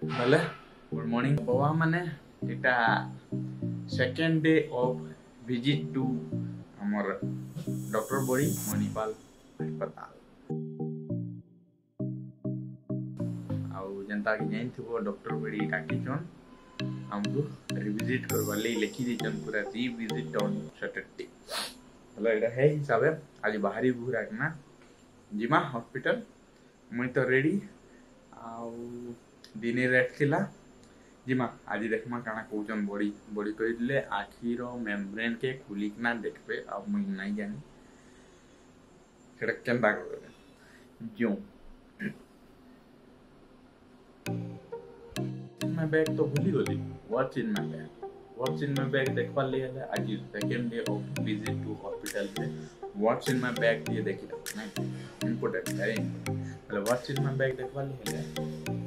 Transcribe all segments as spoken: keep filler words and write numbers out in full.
Bale, good morning. Bawa mane ita second day of visit to amar Doctor Bori Manipal Hospital. ଆଉ ଯେନ୍ତା କି ଜାଣିଥିବ doctor ବଡ଼ି ଡାକିଛନ୍ ଆମକୁ ରିଭିଜିଟ୍ କରବାର୍ ଲାଗି ଲେଖି ଦେଇଛନ୍ ପୁରା ରିଭିଜିଟ୍ ଅନ୍ ସଟରଡେ। ହେଲେ ଏଇଟା ହେଇ ହିସାବେ ଆଜି ବାହାରି ବୁରାକିନା ଯିମା ହସ୍ପିଟାଲ। ମୁଇଁ ତ ରେଡ଼ି ଆଉ ଦିନେ ରେଟ୍ ଥିଲା ଯିମା ଆଜି ଦେଖମା କାଣା କହୁଛନ୍ ବଡ଼ି ବଡ଼ି କହିଥିଲେ ଆଖିର ମେମ୍ବ୍ରେନ୍ କେ ଖୋଲିକିନା ଦେଖବେ ଆଉ ମୁଇଁ ନାଇଁ ଜାନି ସେଟା କେନ୍ତା କରିବେ ଯେଉଁ my bag तो भूली गली what's in my bag what's in my bag देखवार ले है आज second day of visit to hospital पे what's in my bag ये देखी था नहीं इम्पोर्टेंट वेरी इम्पोर्टेंट मतलब what's in my bag देखवार ले है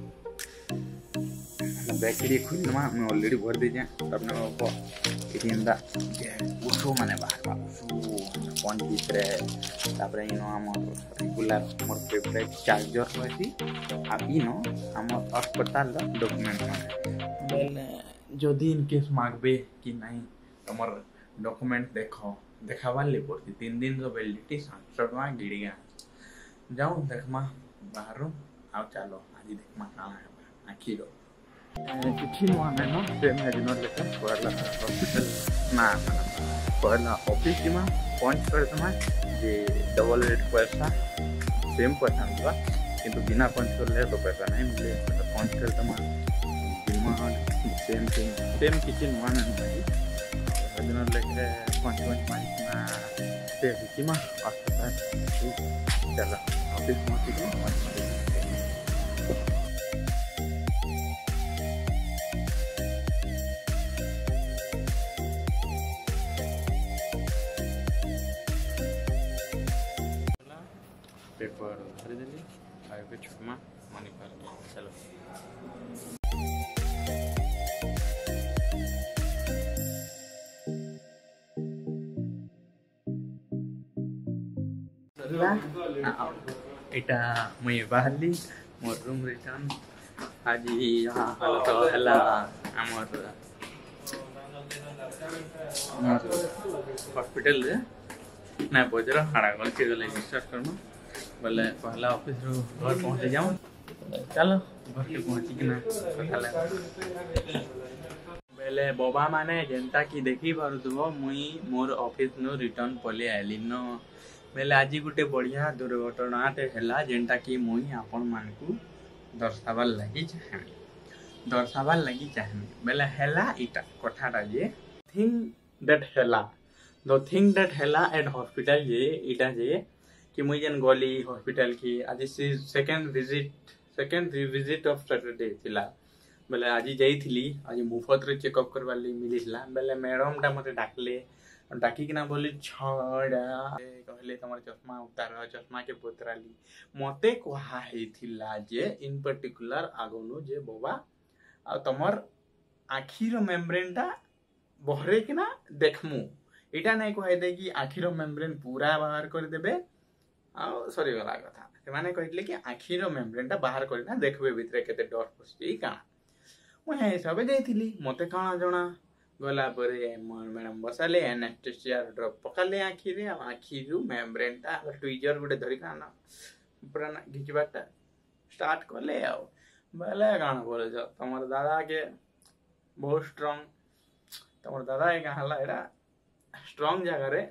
बैग के लिए खुद ना मैं ऑलरेडी भर दे जाए तब ना वो इतिंदा उसो माने बाहर बा उसो पंच भीतर तापर इनो हम रेगुलर मोर फेवरेट चार्जर रहती आ इनो हम अस्पताल दा डॉक्यूमेंट माने बेल जदी इन केस मागबे कि नहीं तमर डॉक्यूमेंट देखो देखावा ले पड़ती तीन दिन तो वैलिडिटी सात सौ गिड़ी गया जाऊं देखमा बाहर आ चलो आज देखमा काना है आखिरो किसी नुआ में ना सेम है जिन्होंने लेकर पहला हॉस्पिटल ना पहला ऑफिस में पॉइंट कर तुम्हां जे डबल रेट पैसा सेम पैसा मिलवा किंतु बिना पॉइंट कर ले तो पैसा नहीं मिले मतलब पॉइंट कर तुम्हां बिना सेम सेम सेम किसी नुआ में नहीं जिन्होंने लेकर पॉइंट पॉइंट मारिना से किसी में अस्पताल चला ऑफिस में किसी पेपर भर देली आगे पे छुटमा मनी पर चलो एटा मुई बाहरली मोर रूम रिटर्न आज यहाँ हालत हला हमर हॉस्पिटल रे ना पजरा हाड़ा गल के गले डिस्चार्ज करना बोले पहला ऑफिस रो घर पहुंचे जाऊं चलो घर के पहुंची कि ना बेले बाबा माने जेंता की देखी पारुथबो मुई मोर ऑफिस नो रिटर्न पले आइली न बेले आज गुटे बढ़िया दुर्घटनाटे हैला जेंता की मुई आपन मान को दर्शावार लगी चाहे दर्शावार लगी चाहे बेले हैला इटा कथाटा जे थिंग दैट हैला द थिंग दैट हैला एट हॉस्पिटल जे इटा जे कि मुई जन गली हॉस्पिटल की आज second visit second visit of Saturday थिला बेले आज जाइथिली आज मुफत रे चेकअप करवा ले मिलिला बेले मैडम टा मते डाकले डाकी किना बोली छड़ा कहले तमर चश्मा उतार चश्मा के पोतराली मते कहा हेथिला जे इन पर्टिकुलर आगोनु जे बाबा आ तमर आखिर मेम्ब्रेन टा बहरे किना देखमु इटा नहीं कहि दे कि आखिर मेम्ब्रेन पूरा बाहर कर देबे आउ सरी गला कथा से माने कहले कि आखिर मेम्ब्रेन टा बाहर करना देखबे भितरे केते डर पसि काना मु हे हिसाब जाइथिली मते काना जणा गला परे मैडम बसाले एनेस्थेसिया ड्रॉप पकाले आखिरे आखिरु मेम्ब्रेन टा ट्विजर गुटे धरि काना पूरा घिचबाटा स्टार्ट करले आउ बेले काना बोले जो तमर दादा के बहुत स्ट्रांग तमर दादा के हला एडा स्ट्रांग जगह रे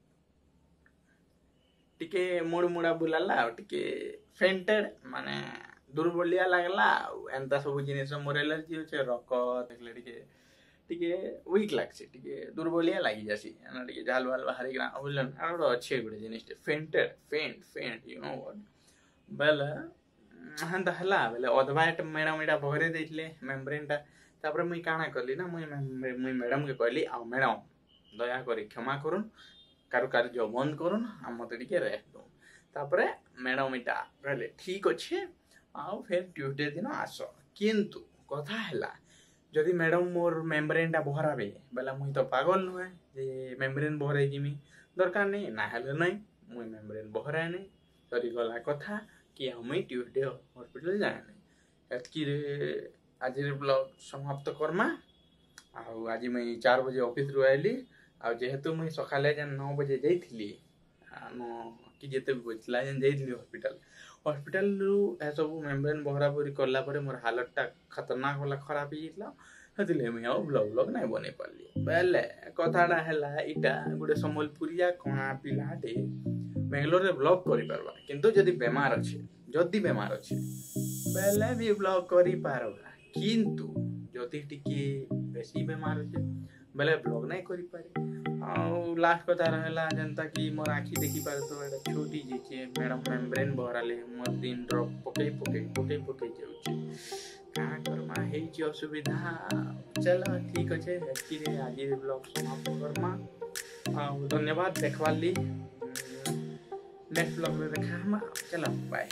टिके मुड़ मुड़ा बुलाला टिके फेंटेड माने दुर्बलिया लागला एंता सब जिनिस मोर एलर्जी होचे रक देखले टिके टिके वीक लागसे टिके दुर्बलिया लागि जासी एना टिके जाल वाल बाहरी ग्रा बुलन आरो अच्छे गुडे जिनिस fainted faint faint you know what बेला हंता हला बेले अदवाट मैडम एटा भरे देइले मेम्ब्रेन टा तापर मुई काना करली ना मुई मुई मैडम के कहली आ मैडम दया करी क्षमा करूँ कारो कार्य बंद करूँ आ मत टिके रेस्ट दो तापर मैडम इटा कहले ठीक अच्छे आउ फिर ट्यूसडे दिन आस किंतु कथा हैला जदि मैडम मोर मेम्ब्रेन टा बहराबे बेला मुई तो पागल नुहे जे मेम्ब्रेन बहरे जिमी दरकार नहीं ना हेले नहीं मुई मेम्ब्रेन बहराए नहीं सरी गला कथा कि हमें ट्यूसडे हॉस्पिटल जाए नहीं एतकी आज ब्लॉग समाप्त करमा। आज मुई चार बजे ऑफिस रु आइली। आ जेहेतु मुई सकाले जन नौ बजे जाइथिली कि जेते भी बजला जन जाइथिली हॉस्पिटल हॉस्पिटल रु ए सब मेम्ब्रेन बहरा बहरी करला परे मोर हालतटा खतरनाक वाला खराब ही जितला। हतिले मुई आउ ब्लॉग ब्लॉग नहीं बने पारली। बेले कथाटा हैला इटा गुटे संबलपुरिया कणा पिलाटे बेंगलोर रे ब्लॉग करि परबा, किंतु जदी बेमार अछि जदी बेमार अछि बेले भी ब्लॉग करि पारबा, किंतु जदी टिके बेसी बेमार अछि बेले ब्लॉग नहीं करि पारे। आ लास्ट कथा रहला जनता कि मोर आखी देखि पारे तो एटा छोटी जे छै मैडम मेम्ब्रेन बहराले मोर तीन ड्रॉप पकई पकई पकई पकई जाउछि। का करमा हेछि असुविधा। चलो ठीक अच्छे कि आज ब्लॉग समाप्त करमा। आ धन्यवाद देखवाली। नेक्स्ट ब्लॉग में देखा हम। चलो बाय।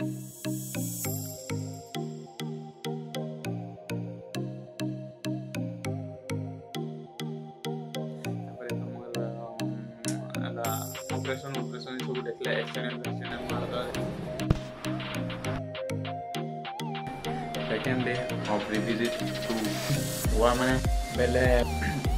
ऑपरेशन ऑपरेशन सब देखले एक्सीडेंट एक्सीडेंट मार second day of revisit to हुआ मैंने बेले